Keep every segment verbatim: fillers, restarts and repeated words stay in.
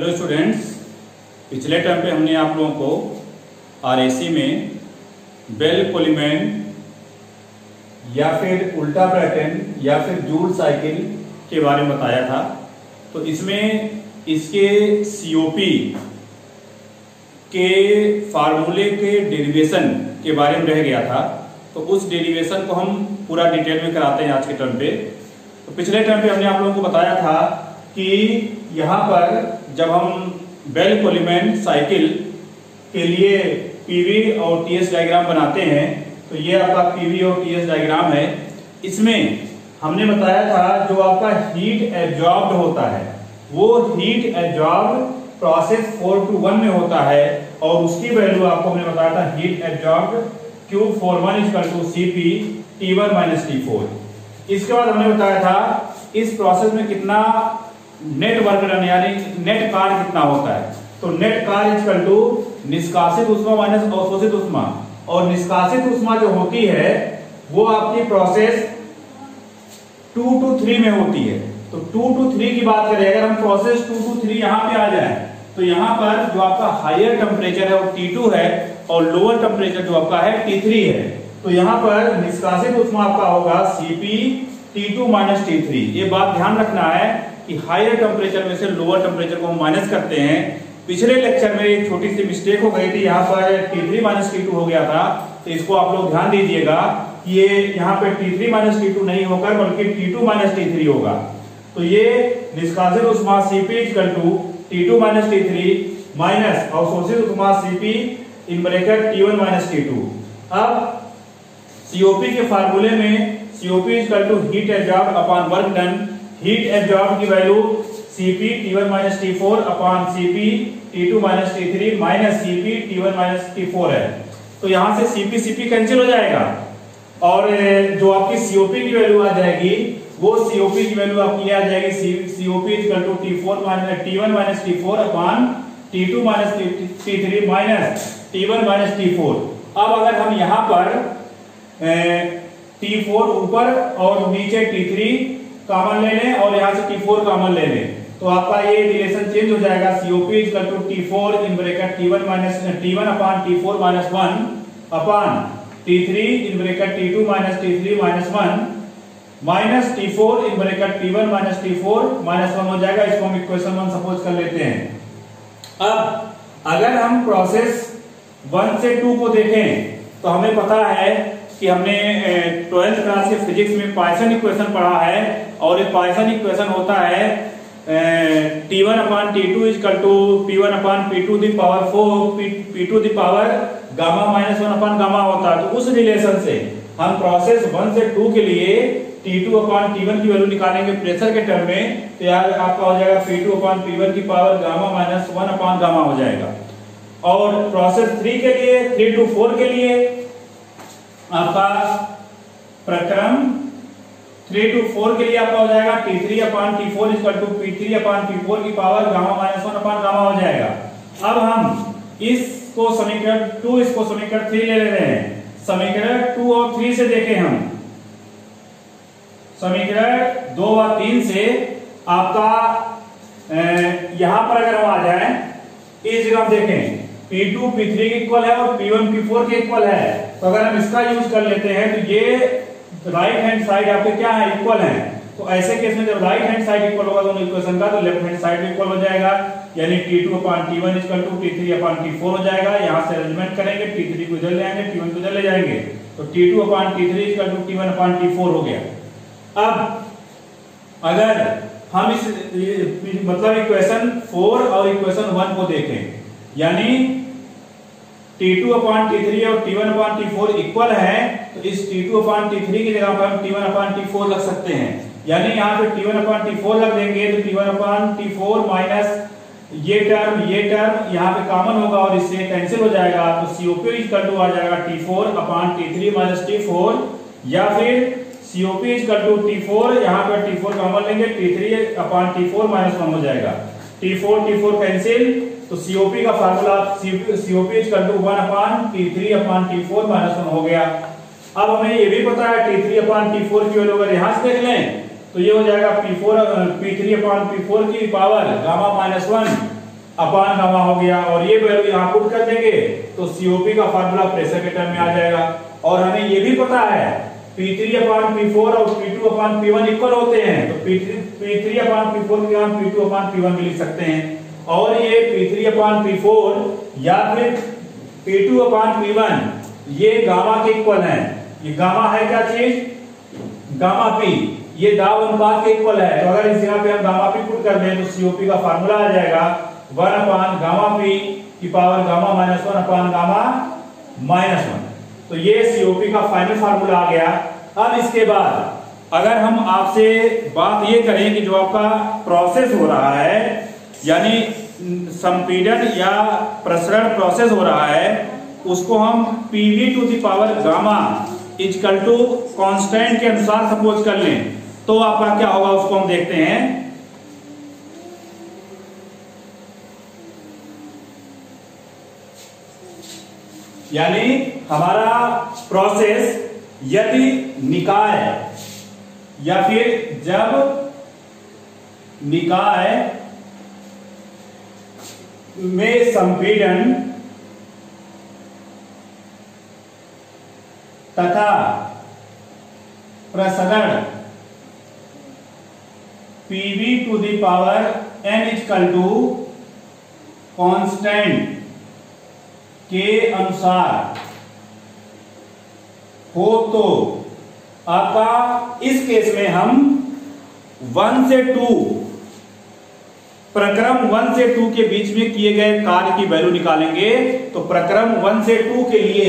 Hello students, पिछले term पे हमने आप लोगों को आरएसी में बेल कोलीमैन या फिर उल्टा ब्रैटन या फिर जूल साइकिल के बारे में बताया था। तो इसमें इसके सीओपी के फार्मूले के डेरिवेशन के बारे में रह गया था। तो उस डेरिवेशन को हम पूरा डिटेल में कराते हैं आज के टर्म पे। तो पिछले टर्म पे हमने आप लोगों को बताया था कि यहाँ पर जब हम बेल कोलीमैन साइकिल के लिए पीवी और टीएस डायग्राम बनाते हैं, तो ये आपका पीवी और टीएस डायग्राम है। इसमें हमने बताया था जो आपका हीट एब्जॉर्ब्ड होता है वो heat absorbed process four two one में होता है, और उसकी वैल्यू आपको हमने बताया था heat absorbed Q four one equal to C P T one minus T four. इसके बाद हमने बताया था इस प्रोसेस में कितना नेट वर्क डन यानी नेट कार्य कितना होता है। तो नेट कार्य इक्वल टू निष्कासित ऊष्मा माइनस अवशोषित ऊष्मा, और निष्कासित ऊष्मा जो होती है वो आपकी प्रोसेस टू टू थ्री में होती है। तो टू टू थ्री की बात करें, अगर हम प्रोसेस टू टू थ्री यहाँ पे आ जाए तो यहाँ पर जो आपका हायर टेम्परेचर है वो टी टू है और लोअर टेम्परेचर जो आपका है टी थ्री है। तो यहाँ पर निष्कासित ऊष्मा आपका होगा C P T two minus T three. ये बात ध्यान रखना है कि हायर टेम्परेचर में से लोअर टेम्परेचर को हम माइनस करते हैं। पिछले लेक्चर में एक छोटी सी मिस्टेक हो गई थी, यहाँ पर T three minus T two हो गया था। तो इसको आप लोग ध्यान दीजिएगा कि ये यहाँ पे T three minus T two नहीं होकर बल्कि T two minus T three होगा। तो ये निष्कासित ऊष्मा CP equal to T two minus T three minus अवशोषित ऊष्मा CP in bracket T one minus T two. अब सीओपी के फार्मूले में COP equal to heat absorbed upon work done. Heat absorbed की value CP T one minus T four upon CP T two minus T three minus CP T one minus T four है। तो यहां से CP CP cancel हो जाएगा, और जो आपकी सीओपी की वैल्यू आ जाएगी वो सीओपी की वैल्यू आपकी आ जाएगी COP equal to T four minus T one minus T four upon T two minus T three minus T one minus T four. अब अगर हम यहाँ पर टी फोर ऊपर और नीचे टी थ्री कॉमन ले लें और यहाँ से टी फोर कॉमन ले लें तो आपका ये रिलेशन चेंज हो जाएगा। COP equal to T four in bracket T one minus T one upon T four minus one upon T three in bracket T two minus T three minus one minus T four in bracket T one minus T four minus one हो जाएगा। इसको हम equation one suppose कर लेते हैं। अब अगर हम प्रोसेस वन से टू को देखें तो हमें पता है कि हमने ट्वेल्थ क्लास के फिजिक्स में पॉइसन इक्वेशन पढ़ा है, और ये पॉइसन इक्वेशन होता है T one upon T two equal to P one upon P two the power four P two the power gamma minus one upon gamma होता है। तो उस रिलेशन से हम प्रोसेस वन से टू के लिए T two upon T one की वैल्यू निकालेंगे प्रेशर के टर्म में, तो यार आपका हो जाएगा P two upon P one की power gamma minus one upon gamma हो जाएगा। और प्रोसेस थ्री के लिए थ्री टू फोर के लिए आपका प्रक्रम थ्री टू फोर के लिए आपका हो जाएगा T three upon T four equal to P three upon P four की power gamma minus one upon gamma हो जाएगा। अब हम इसको समीकरण टू इसको समीकरण थ्री ले ले रहे हैं। समीकरण टू और थ्री से देखें हम, समीकरण दो और तीन से आपका यहां पर अगर हम आ जाए इस जगह देखें पी टू पी थ्री के इक्वल है और पी वन पी फोर के इक्वल है। तो अगर हम इसका यूज कर लेते हैं तो ये राइट हैंड साइड आपके क्या है, इक्वल है। तो ऐसे केस में जब राइट हैंड साइड इक्वल होगा दोनों इक्वेशन का तो लेफ्ट हैंड साइड भी इक्वल हो जाएगा, यानी T two upon T one equal to T three upon T four हो जाएगा। यहां से अरेंजमेंट करेंगे, टी थ्री को इधर ले आएंगे, टी वन को इधर ले जाएंगे, तो T two upon T three equal to T one upon T four हो गया। अब अगर हम इस मतलब इक्वेशन फोर और इक्वेशन वन को देखें, यानी T two upon T three और T one upon T four equal है, तो इस T two upon T three की जगह पर हम T one upon T four रख सकते हैं। यानी यहाँ पे T one upon T four रख देंगे तो T one upon T four minus ये टर्म ये टर्म यहाँ पे कॉमन होगा और इससे कैंसिल हो जाएगा। तो सीओपी इक्वल टू आ जाएगा T four upon T three minus T four, या फिर COP equal to T four यहाँ पे टी फोर कॉमन लेंगे T three upon T four minus one हो जाएगा। T four T four cancel, तो सीओपी का formula COP equal to one upon T three upon T four minus one हो गया। अब हमें ये भी पता है T three upon T four की वैल्यू अगर यहां से देख लें तो ये हो जाएगा P four P three upon P four की power gamma minus one upon gamma हो गया, और ये वैल्यू यहाँ पुट कर देंगे तो सीओपी का फार्मूला प्रेशर के टर्म में आ जाएगा। और हमें ये भी पता है P three upon P four और P two upon P one equal होते हैं, तो P three P three upon P four की हम P two upon P one भी लिख सकते हैं। और ये P three upon P four या फिर P two upon P one ये गामा के इक्वल है। ये गामा है क्या चीज? गामा पी, ये दाब अनुपात के इक्वल है। तो अगर इस जगह पे हम गामा पी पुट कर दें तो सीओपी का फार्मूला आ जाएगा वन अपान गामा पी की power gamma minus one upon gamma minus one. तो ये सीओपी का फाइनल फार्मूला आ गया। अब इसके बाद अगर हम आपसे बात ये करें कि जो आपका प्रोसेस हो रहा है, यानी संपीड़न या प्रसरण प्रोसेस हो रहा है, उसको हम PV to the power gamma equal to constant के अनुसार सपोज कर लें, तो आपका क्या होगा उसको हम देखते हैं। यानी हमारा प्रोसेस यदि निकाय या फिर जब निकाय में संपीड़न तथा प्रसरण PV to the power N equal to constant के अनुसार हो, तो आपका इस केस में हम वन से टू प्रक्रम वन से टू के बीच में किए गए कार्य की वैल्यू निकालेंगे। तो प्रक्रम वन से टू के लिए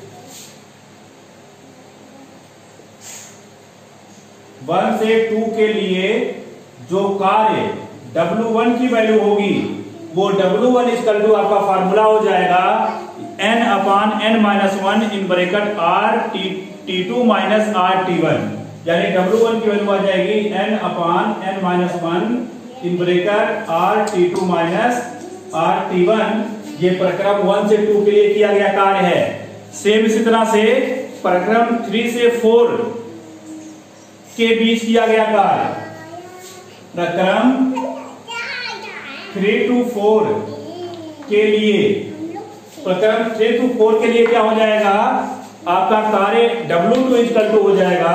वन से टू के लिए जो कार्य डब्ल्यू वन की वैल्यू होगी वो डब्ल्यू वन इक्वल टू आपका फार्मूला हो जाएगा n upon n minus one in bracket r T T two minus r T one, यानी डब्ल्यू वन की वैल्यू आ जाएगी n upon n minus one in bracket r T two minus r T one. ये प्रक्रम one से two के लिए किया गया कार्य है। सेम इसी तरह से प्रक्रम थ्री से फोर के बीच किया गया कार्य, प्रक्रम थ्री टू फोर के लिए प्रक्रम थ्री टू फोर के लिए क्या हो जाएगा आपका कार्य डब्ल्यू टू इक्वल टू हो जाएगा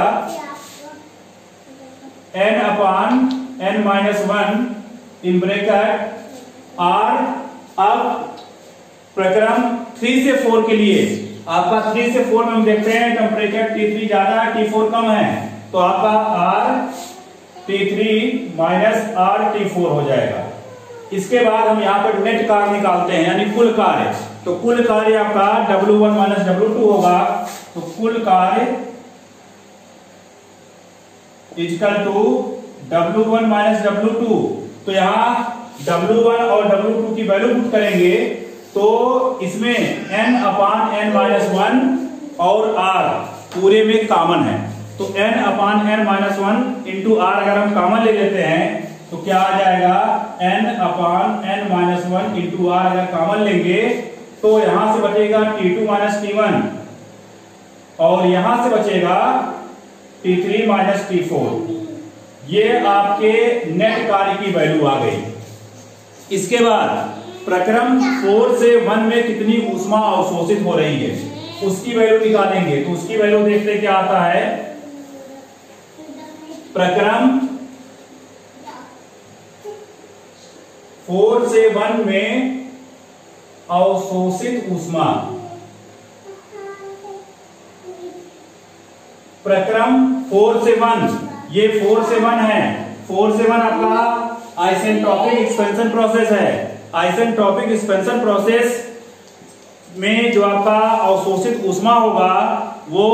n upon n minus one in bracket r। अब प्रक्रम थ्री से फोर के लिए आपका थ्री से फोर में हम देखते हैं टेम्परेचर टी थ्री ज्यादा है टी फोर कम है, तो आपका r T three minus r T four हो जाएगा। इसके बाद हम यहाँ पर नेट कार्य निकालते हैं, यानी कुल कार्य। तो कुल कार्य आपका W one minus W two होगा, तो कुल कार्य equal to W one minus W two. तो यहाँ डब्ल्यू वन और डब्ल्यू टू की वैल्यू पुट करेंगे तो इसमें n upon n minus one और r पूरे में कॉमन है, तो n upon n minus one into R अगर हम कॉमन ले लेते हैं तो क्या आ जाएगा n upon n minus one into R अगर कॉमन लेंगे तो यहां से बचेगा T two minus T one और यहां से बचेगा T three minus T four. ये आपके नेट कार्य की वैल्यू आ गई। इसके बाद प्रक्रम फोर से वन में कितनी ऊष्मा अवशोषित हो रही है उसकी वैल्यू निकालेंगे। तो उसकी वैल्यू देखते क्या आता है। प्रक्रम फोर से वन में अवशोषित ऊष्मा, प्रक्रम फोर से वन, ये फोर से वन है। फोर से वन आपका आइसेंट्रोपिक एक्सपेंशन प्रोसेस है। आइसेंट्रोपिक एक्सपेंशन प्रोसेस में जो आपका अवशोषित ऊष्मा होगा वो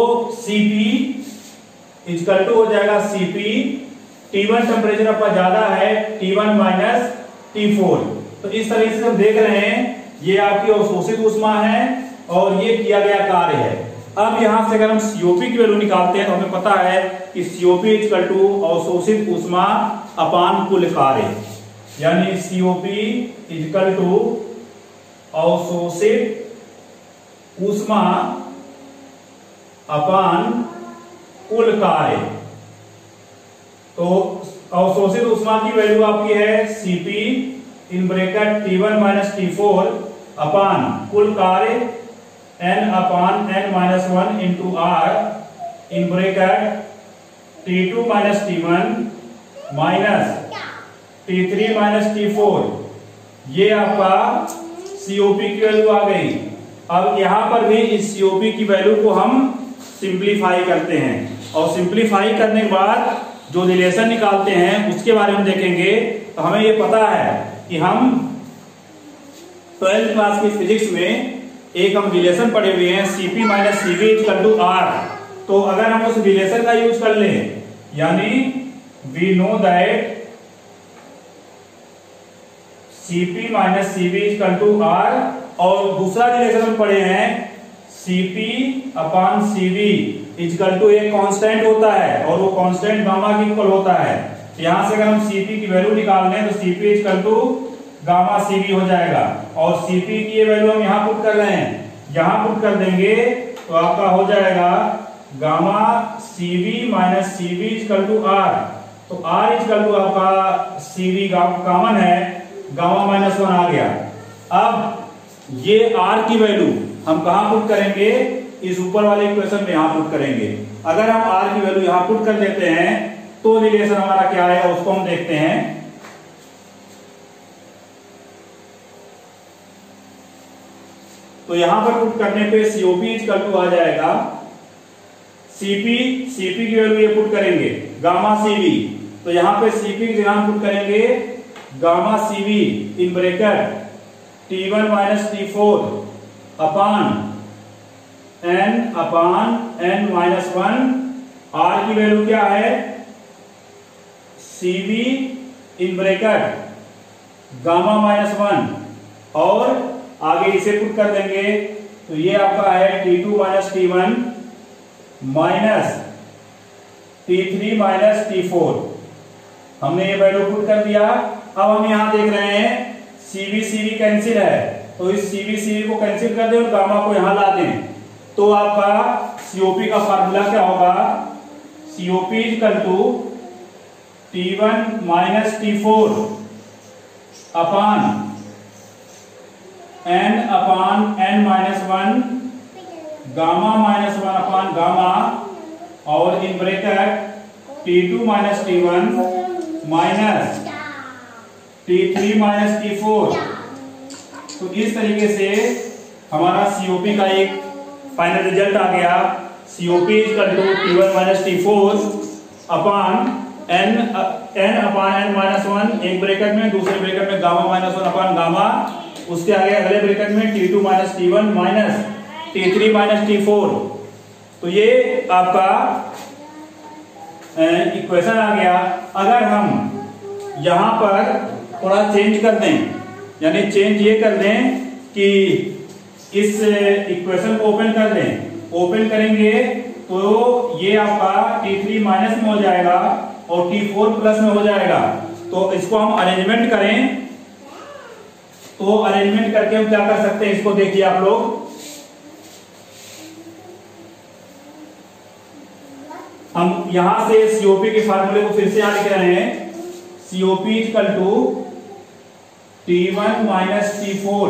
Cp इक्वल टू हो जाएगा Cp। टी वन टेम्परेचर आपका ज्यादा है, T one minus T four. तो इस तरीके से हम देख रहे हैं ये आपकी अवशोषित ऊष्मा है और ये किया गया कार्य है। अब यहां से अगर हम सीओपी की वैल्यू निकालते हैं तो हमें पता है कि सीओपी इक्वल टू अवशोषित ऊष्मा अपान कुल कार्य, यानी सीओपी इक्वल टू अवशोषित ऊष्मा अपान कुल कार्य। तो अवशोषित ऊष्मा की वैल्यू आपकी है Cp in bracket T one minus T four upon कुल कार्य n upon n minus one into R in bracket T two minus T one minus T three minus T four. ये आपका सीओपी की value आ गई। अब यहां पर भी इस सीओपी की वैल्यू को हम सिंप्लीफाई करते हैं और सिंप्लीफाई करने के बाद जो रिलेशन निकालते हैं उसके बारे में देखेंगे। तो हमें ये पता है कि हम ट्वेल्थ क्लास की फिजिक्स में एक हम रिलेशन पढ़े हुए हैं CP minus CV equal to R. तो अगर हम उस रिलेशन का यूज कर लें, यानी we know that CP minus CV equal to R, और दूसरा रिलेशन हम पढ़े हैं CP upon CV equal to एक कांस्टेंट होता है और वो कांस्टेंट गामा के इक्वल होता है। यहां से अगर हम सीपी की वैल्यू निकाल लें तो CP equal to gamma CV हो जाएगा, और सीपी की ये वैल्यू हम यहां पुट कर रहे हैं, यहां पुट कर देंगे तो आपका हो जाएगा gamma CV minus CV equal to R. तो आर इक्वल टू आपका सीवी कॉमन है, गामा माइनस वन आ गया। अब ये आर की वैल्यू हम कहां पुट करेंगे, इस ऊपर वाले इक्वेशन में यहां पुट करेंगे। अगर हम आर की वैल्यू यहां पुट कर देते हैं तो रिलेशन हमारा क्या आएगा उसको हम देखते हैं। तो यहां पर पुट करने पे सीओपी इक्वल टू आ जाएगा सीपी, सीपी की वैल्यू ये पुट करेंगे गामा सीवी, तो यहां पे सीपी की जगह पुट करेंगे gamma CV in bracket T one minus T four upon N upon N minus one. R की वैल्यू क्या है CV in bracket gamma minus one, और आगे इसे पुट कर देंगे तो ये आपका है T two minus T one minus T three minus T four. हमने ये वैल्यू पुट कर दिया। अब हम यहां देख रहे हैं सीवी सीवी कैंसिल है, तो इस सीवी सीवी को कैंसिल कर दें और गामा को यहां ला दें, तो आपका सीओपी का फार्मूला क्या होगा, COP equal to T one minus T four upon N upon N minus one gamma minus one upon gamma, और in bracket T two minus T one minus T three minus T four. तो इस तरीके से हमारा COP का एक final result आ गया। COP equal to T one minus T four upon N N upon N minus one एक ब्रैकेट में, दूसरे ब्रैकेट में gamma minus one upon gamma, उसके आगे अगले ब्रैकेट में T two minus T one minus T three minus T four. तो ये आपका इक्वेशन आ गया। अगर हम यहां पर थोड़ा चेंज कर दें, यानी चेंज ये कर दें कि इस इक्वेशन को ओपन कर दें, ओपन करेंगे तो ये आपका टी थ्री माइनस में हो जाएगा और टी फोर प्लस में हो जाएगा। तो इसको हम अरेंजमेंट करें, तो अरेंजमेंट करके हम क्या कर सकते हैं इसको देखिए आप लोग। हम यहां से सीओपी के फार्मूले को फिर से यहां लिख रहे हैं, COP equal to T one minus T four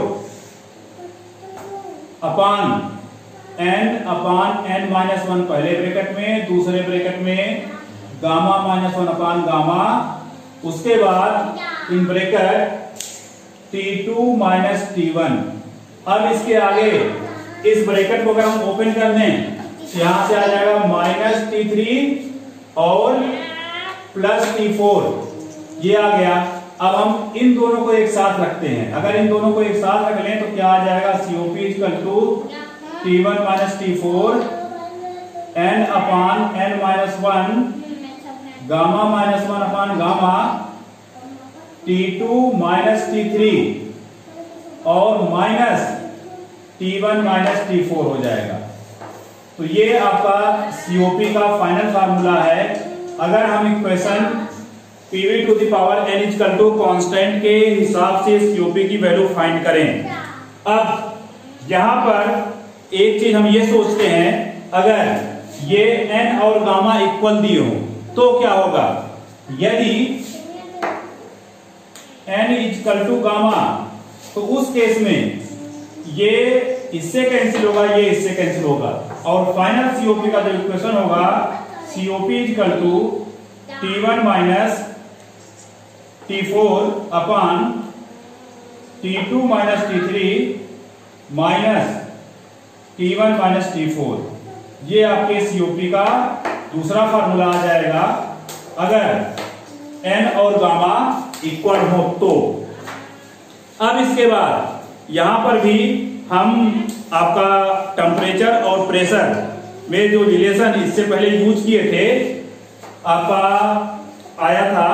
upon N upon N minus one पहले ब्रैकेट में, दूसरे ब्रैकेट में gamma minus one upon gamma, उसके बाद in bracket T two minus T one. अब इसके आगे इस ब्रैकेट को अगर हम ओपन कर दें, यहां से आ जाएगा माइनस टी थ्री और प्लस टी फोर, ये आ गया। अब हम इन दोनों को एक साथ रखते हैं। अगर इन दोनों को एक साथ रख लें तो क्या आ जाएगा, COP equal to T one minus T four N upon N minus one gamma minus one upon gamma T two minus T three और minus T one minus T four हो जाएगा। तो ये आपका सीओपी का फाइनल फार्मूला है। अगर हम equation PV to the power N equal to constant के हिसाब से सीओपी की वैल्यू फाइंड करें। अब यहां पर एक चीज हम ये सोचते हैं, अगर ये एन और गामा इक्वल दिए हो तो क्या होगा, यदि एन इजकल टू गामा, तो उस केस में ये इससे कैंसिल होगा, ये इससे कैंसिल होगा, और फाइनल सीओपी का जो इक्वेशन होगा COP equal to T one minus T four upon T two minus T three minus T one minus T four. ये आपके सीओपी का दूसरा फार्मूला आ जाएगा अगर एन और गामा इक्वल हो तो। अब इसके बाद यहां पर भी हम आपका टेम्परेचर और प्रेशर में जो रिलेशन इससे पहले यूज किए थे, आपका आया था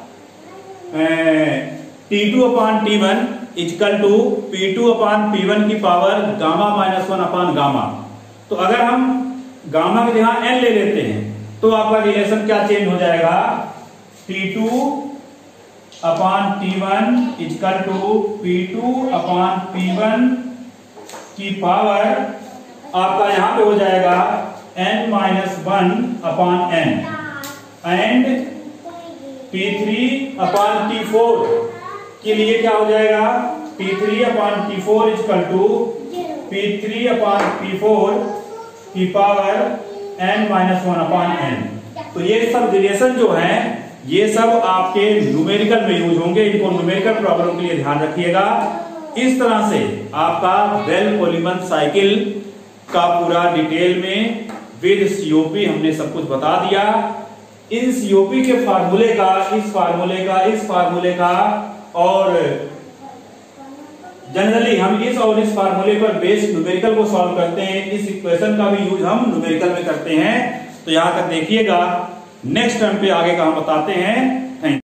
T two upon T one equal to P two upon P one की power gamma minus one upon gamma. तो अगर हम गामा के जहां एन ले लेते हैं तो आपका रिलेशन क्या चेंज हो जाएगा, T two upon T one equal to P two upon P one की पावर आपका यहां पे हो जाएगा n minus one upon N and P three upon T four के लिए क्या हो जाएगा, P three upon T four equal to P three upon P four की power n minus one upon N. तो ये सब रिलेशन जो है ये सब आपके न्यूमेरिकल में यूज होंगे, इनको न्यूमेरिकल प्रॉब्लम के लिए ध्यान रखिएगा। इस तरह से आपका बेल कोलिमन साइकिल का पूरा डिटेल में विद सीओपी हमने सब कुछ बता दिया। इन सीओपी के फार्मूले का, इस फार्मूले का, इस फार्मूले का और जनरली हम इस और इस फार्मूले पर बेस्ड न्यूमेरिकल को सॉल्व करते हैं। इस इक्वेशन का भी यूज हम न्यूमेरिकल में करते हैं। तो यहां तक देखिएगा, नेक्स्ट टर्म पे आगे का हम बताते हैं। Thank you.